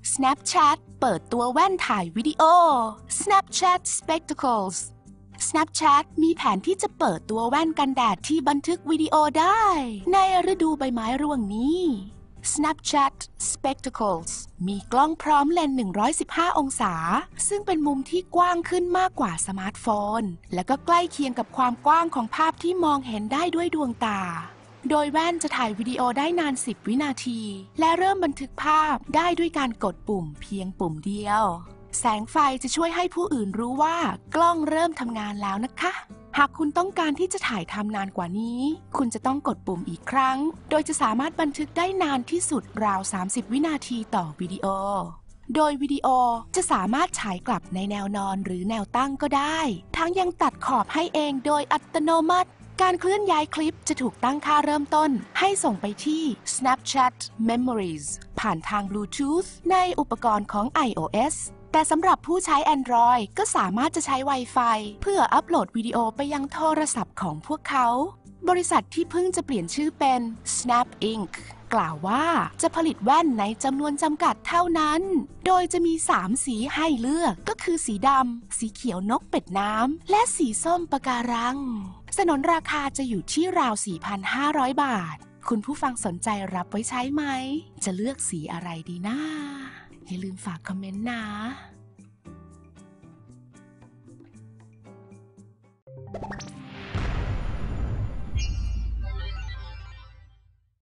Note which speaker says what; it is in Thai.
Speaker 1: Snapchat เปิดตัวแว่นถ่ายวิดีโอ Snapchat Spectacles Snapchat มีแผนที่จะเปิดตัวแว่นกันแดดที่บันทึกวิดีโอได้ในฤดูใบไม้ร่วงนี้ Snapchat Spectacles มีกล้องพร้อมเลนส์115 องศาซึ่งเป็นมุมที่กว้างขึ้นมากกว่าสมาร์ทโฟนและก็ใกล้เคียงกับความกว้างของภาพที่มองเห็นได้ด้วยดวงตาโดยแว่นจะถ่ายวิดีโอได้นาน10 วินาทีและเริ่มบันทึกภาพได้ด้วยการกดปุ่มเพียงปุ่มเดียวแสงไฟจะช่วยให้ผู้อื่นรู้ว่ากล้องเริ่มทำงานแล้วนะคะหากคุณต้องการที่จะถ่ายทำนานกว่านี้คุณจะต้องกดปุ่มอีกครั้งโดยจะสามารถบันทึกได้นานที่สุดราว30 วินาทีต่อวิดีโอโดยวิดีโอจะสามารถฉายกลับในแนวนอนหรือแนวตั้งก็ได้ทั้งยังตัดขอบให้เองโดยอัตโนมัติการเคลื่อนย้ายคลิปจะถูกตั้งค่าเริ่มต้นให้ส่งไปที่ Snapchat Memories ผ่านทาง Bluetooth ในอุปกรณ์ของ iOS แต่สำหรับผู้ใช้ Android ก็สามารถจะใช้ Wi-Fi เพื่ออัปโหลดวิดีโอไปยังโทรศัพท์ของพวกเขาบริษัทที่เพิ่งจะเปลี่ยนชื่อเป็น Snap Inc. กล่าวว่าจะผลิตแว่นในจำนวนจำกัดเท่านั้นโดยจะมี3สีให้เลือกก็คือสีดำสีเขียวนกเป็ดน้ำและสีส้มปะการังสนนราคาจะอยู่ที่ราว 4,500 บาทคุณผู้ฟังสนใจรับไว้ใช้ไหมจะเลือกสีอะไรดีนะอย่าลืมฝากคอมเมนต์นะ